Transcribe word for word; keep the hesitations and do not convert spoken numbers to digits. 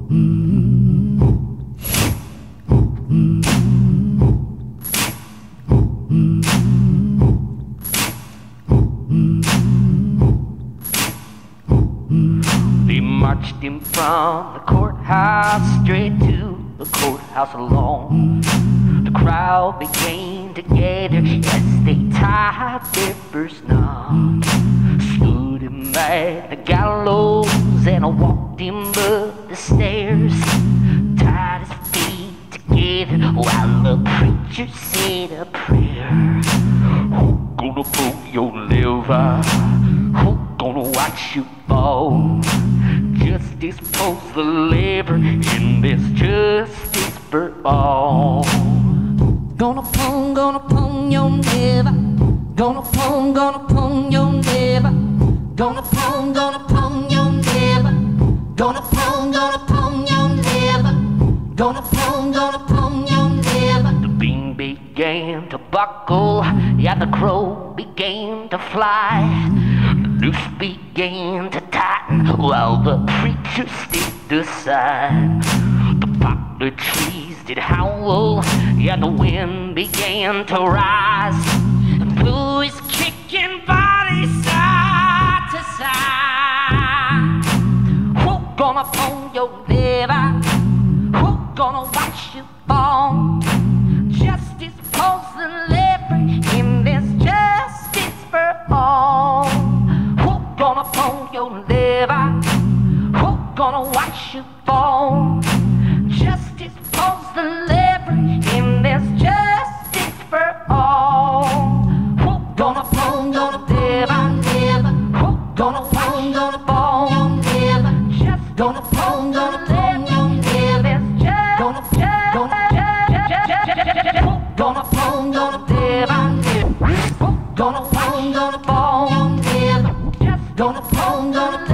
They marched him from the courthouse straight to the courthouse alone. The crowd began to gather as they tied their first knot. Stood him at the gallows and I walked him up the stairs. Tied his feet together while the preacher said a prayer. Who gonna pull your lever? Who gonna watch you fall? Justice pulls the lever and there's justice for all. Gonna pull, gonna pull your lever. Gonna pull, gonna pull your lever. Gonna pull, gonna pull your lever. Gonna pull, gonna pull your lever. Gonna pull, gonna pull your lever. The beam began to buckle, yeah, the crow began to fly. The noose began to tighten while the preacher stepped aside. The poplar trees did howl, yeah, the wind began to rise. And blew his kicking body side to side. Who gonna pull your lever? Who gonna watch you fall? Justice pulls the lever and there's justice for all. Who gonna pull your lever? Who gonna watch you fall? Justice pulls the lever and there's justice for all. Who gonna pull your lever? Who gonna pull your ball? Just gonna pull your lever. There's just gonna gonna Who gonna pull your lever? Who gonna pull your ball? Just gonna pull your